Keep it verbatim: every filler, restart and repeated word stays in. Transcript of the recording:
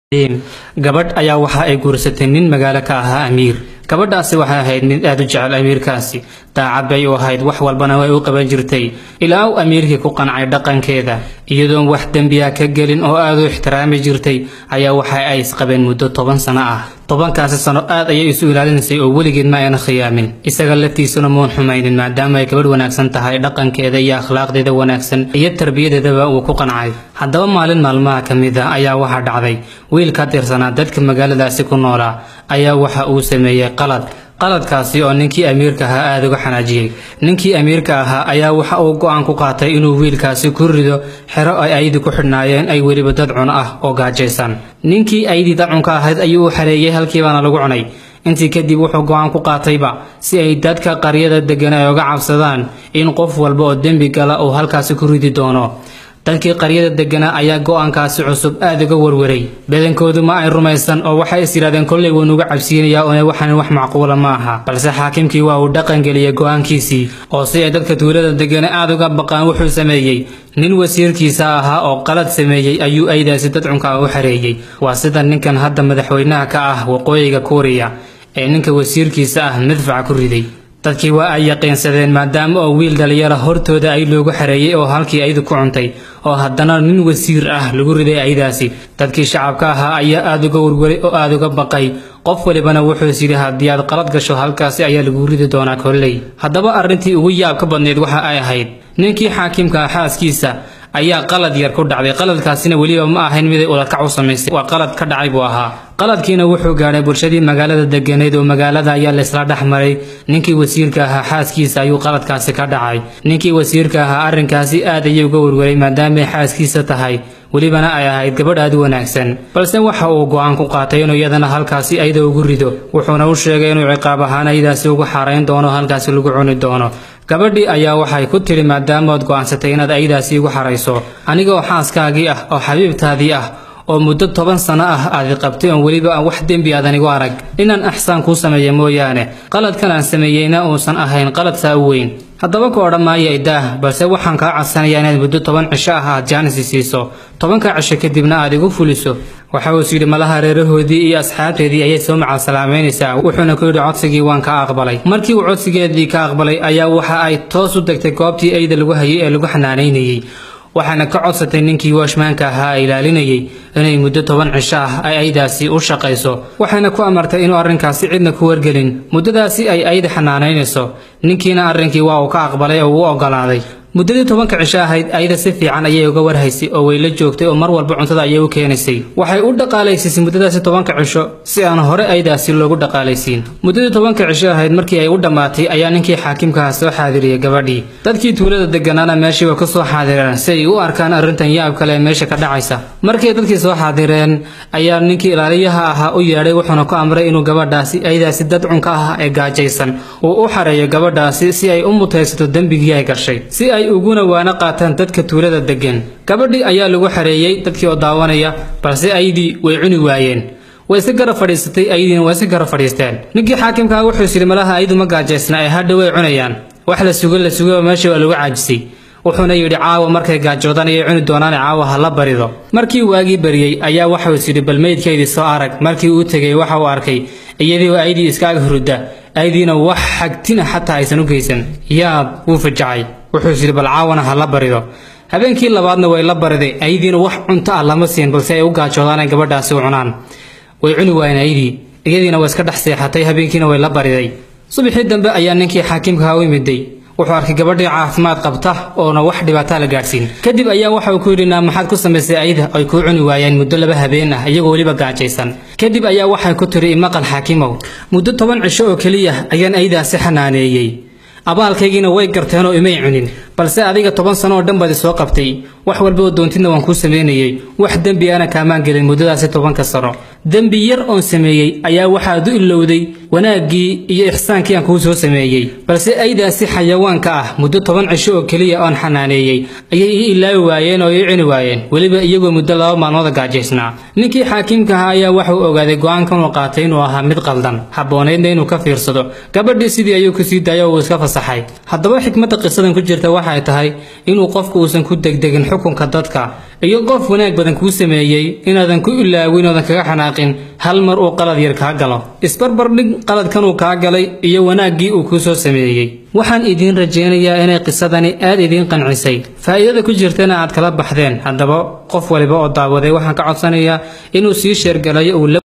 gabadh ayaa waxa ay guursatay nin magaalo ka ahaa amiir. gabadhaasi waxay ahayd mid aad u jecel amiirkaasi, daacad bay u ahayd, wax walbana way u qaban jirtay ilaa uu amiirkii ku qancay dhaqankeeda. iyadoon wax dembiya ka gelin oo aad u ixtiraami jirtay ayaa waxa ay isqabeen muddo toban sano ah. tobankaasi sano aad ayay isu ilaalinaysay oo weligeed ma ayna khiyaamin, isaga laftiisuna muun xumaynin maadaama ay gabadh wanaagsan tahay, dhaqankeeda iyo akhlaaqdeeda wanaagsan iyo tarbiyadeedaba uu ku qancay. haddaba maalin maalmaha ka mid ah ayaa waxaa dhacday wiil ka tirsanaa dadka magaaladaasi ku noolaa ayaa waxa uu sameeyey qalad qaladkaasi oo ninkii amiirka ahaa aad uga xanaajiyey. ninkii amiirka ahaa ayaa waxa uu go'aan ku qaatay inuu wiilkaasi ku rido xero ay aydi ku xidhnaayeen, ay weliba dad cuno ah oo gaajaysan. ninkii aydi dad cunka ahayd ayuu u xareeyey, halkiibaana lagu cunay. intii kadib wuxuu go'aan ku qaatayba si ay dadka qaryada degan ay uga cabsadaan in qof walba oo dembi gala uu halkaasi ku ridi doono. dadkii qaryada deganaa ayaa go'aankaasi cusub aad uga warwaray, badankoodu ma ay rumaysan oo waxay is yidhahdeen kolley wuu nuga cabsiinayaa oo waxaan wax macquula ma aha. balse xaakimkii waa uu dhaqan geliyey go'aankiisii, oo si ay dadka tuulada degana aad uga baqaan wuxuu sameeyey nin wasiirkiisa ahaa oo qalad sameeyey ayuu aydaasi dad cunka u xareeyey. waa sida ninkan hadda madaxweynaha ka ah waqooyiga Kuuriya ee ninka wasiirkiisa ah madfaca ku riday. dadkii waa ay yaqiinsadeen maadaama oo wiil dhalinyaro hortooda ay loogu xareeyey oo halkii aydu ku cuntay, oo haddana nin wasiir ah lagu riday aydaasi. dadkii shacabka ahaa ayaa aad uga warwaray oo aad uga baqay, qof walibana wuxuu is yidhi haddii aad qalad gasho halkaasi ayaa lagu ridi doonaa kolley. haddaba arrintii ugu yaab ka badneyd waxa ay ahayd ninkii xaakimka ah xaaskiisa ayaa qalad yar ku dhacday. qaladkaasina weliba ma ahayn mid ay ulakac u samaysay, waa qalad ka dhacay buu ahaa. qaladkiina wuxuu gaadhay bulshadii magaalada deganeed oo magaalada ayaa la isla dhex maray. ninkii wasiirka ahaa xaaskiisa ayuu qaladkaasi ka dhacay. ninkii wasiirka ahaa arrinkaasi aad ayay uga warwaray maadaama ay xaaskiisa tahay, welibana ay ahayd gabadh aad u wanaagsan. balse waxa uu go'aan ku qaatay inuu iyadana halkaasi ayda ugu rido, wuxuuna u sheegay inuu ciqaab ahaan aydaasi ugu xarayn doono, halkaasi lagu cuni doono. gabadhii ayaa waxay ku tiri maadaama ood go'aansatay inaad aydaasi igu xarayso, anigoo xaaskaagii ah oo xabiibtaadii ah oo muddo toban sano ah aad qabtay oon weliba aan wax dembi aadan igu arag, inaan axsaan kuu sameeya mooyaane qaladkan aan sameeyeyna uusan ahayn qalad saa u weyn. haddaba ku odhan maayo idaah, balse waxaan kaa codsanayaa inaad muddo toban cisho ah aad jaanisi siiso, tobanka cisho kadibna aad igu fuliso. waxa uu yidhi malaha reerahoodii iyo asxaabteedii ayay soo macal salaameynaysaa, wuxuuna ku yidhi codsigii waan ka aqbalay. markii uu codsigeedii ka aqbalay ayaa waxa ay toos u degtay goobtii ayda lagu hayay ee lagu xanaanaynayey, waxaana ka codsatay ninkii washmaanka ahaa ee ilaalinayay inay muddo toban cisho ah ay aydaasi u shaqayso, waxayna ku amartay inuu arrinkaasi cidna ku wargelin muddadaasi ay ayda xanaanaynayso. ninkiina arrinkii waa uu ka aqbalay oo uu oggolaaday. muddadii tobanka cisho ahayd ayda si fiican ayay uga warhaysay oo way la joogtay oo mar walba cuntada ayay u keenaysay. waxay u dhaqaalaysiisay muddadaasi tobanka cisho si aan hore aydaasi loogu dhaqaalaysiin. muddadii tobanka cisho ahayd markii ay u dhammaatay ayaa ninkii xaakimkaha soo xaadiriyey gabadhii. dadkii tuulada deganaana meeshiiba ka soo xaadireen si ay u arkaan arrintan yaab kale ee meesha ka dhacaysa. markay dadkii soo xaadireen ayaa ninkii ilaaliyaha ahaa u yeedhay, wuxuuna ku amray inuu gabadhaasi aydaasi dad cunka ah ee gaajaysan uu u xareeyo gabadhaasi si ay u mutaysato dembigii ay gashay, si ay uguna waana qaataan dadka tuulada degan. gabadhii ayaa lagu xareeyey dadkii oo daawanaya, balse aydii way cuni waayeen. way si garab fadhiisatay, aydiina way si garab fadhiisteen. ninkii xaakimkaa wuxuu yidhi malaha aydu ma gaajaysna ee hadha way cunayaan, wax la sugo la sugo meesha waa lagu caajisay. wuxuuna yidhi caawa markay gaajoodaan ayay cuni doonaan, caawa ha la barido. markii waagii bariyey ayaa waxau is yidhi bal meydkeydii soo arag. markii uu tegey waxa uu arkay iyadii oo aydii iskaaga hurudda, aydiina wax xagtina xataa aysan u geysan. yaab wuu fajacay, wuxuu is yidhi bal caawana ha la barido. habeenkii labaadna way la bariday, aydiina wax cunto ah lama siin balse ay u gaajoodaan ay gabadhaasi u cunaan. way cuni waayeen aydii, iyadiina way iska dhex seexatay, habeenkiina way la bariday. subaxii dambe ayaa ninkii xaakimkaha u imiday, wuxuu arkay gabadhii caafimaad qabta oona wax dhibaataa la gaadhsiin. kadib ayaa waxa uu ku yidhi naa maxaad ku samaysay ayda ay kuu cuni waayeen muddo laba habeen ah iyagoo weliba gaajaysan. kadib ayaa waxay ku tiri imaqal xaakimow, muddo toban cisho oo keliya ayaan aydaasi xanaaneeyey, abaalkaygiina way garteen oo imay cunin, balse adiga toban sano oo dhan baad isoo qabtay, wax walba oo doontidna waan kuu sameynayey, wax dembi ana kaamaan gelin muddadaasi tobanka sano. dembi yar oon sameeyey ayaa waxaad u ilowday wanaaggii iyo ixsaankii aan kuu soo sameeyey, balse aydaasi xayawaanka ah muddo toban cisho oo keliya oon xanaaneeyey ayay ii ilaawi waayeen oo ii cuni waayeen, weliba iyagoo muddo laba maalmooda gaajaysnaa. ninkii xaakimkaha ayaa waxuu ogaaday go'aankan uu qaatay inuu ahaa mid qaldan, habboonaydna inuu ka fiirsado. gabadhii sidii ayuu ku sii daayay oo uu iska fasaxay. haddaba xikmadda qisadan ku jirta waxay tahay inuu qofku uusan ku degdegin xukunka dadka iyo qof wanaag badan kuu sameeyay inaadan ku ilaawin oo kaga xanaaqin hal mar uu qalad yar ka galo isbarbar dhig qaladkan uu ka galay iyo wanaagii uu ku soo sameeyay waxaan idin rajaynayaa inay qisadani aad idin qancisay faa'iidada ku jirtana aad kala baxdeen haddaba qof waliba oo daawaday waxaan ka codsanayaa inuu sii sheer galayo